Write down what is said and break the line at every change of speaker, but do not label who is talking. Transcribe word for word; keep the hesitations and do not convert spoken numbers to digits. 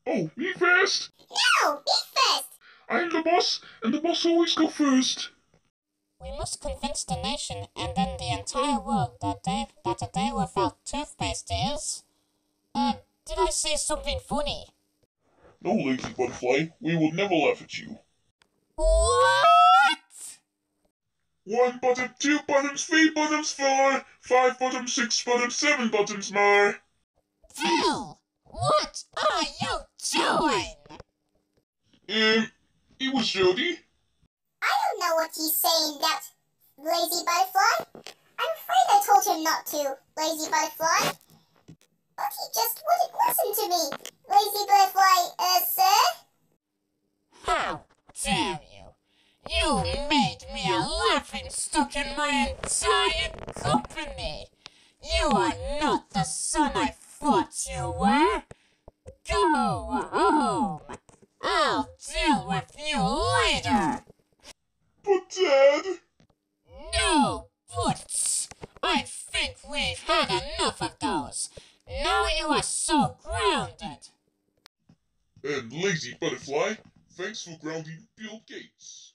Oh, me first?
No, me first!
I'm the boss, and the boss always go first.
We must convince the nation and then the entire world that day that a day without toothpaste is... Uh, did I say something funny?
No, lazy butterfly, we will never laugh at you.
What?
One bottom, two bottoms, three bottoms, four, five bottoms, six bottoms, seven bottoms more.
Phil, what are you doing?
Um, it was Jody.
I don't know what he's saying, that lazy butterfly. I'm afraid I told him not to, lazy butterfly. But he just wouldn't listen to me, lazy butterfly, uh, sir?
How dare you? You made me a laughing stock in my entire company. You are not the son I thought you were. Go home. I'll deal with you later.
But Dad...
No buts. I think we've had enough of those. Now you are so grounded.
And lazy butterfly, thanks for grounding Bill Gates.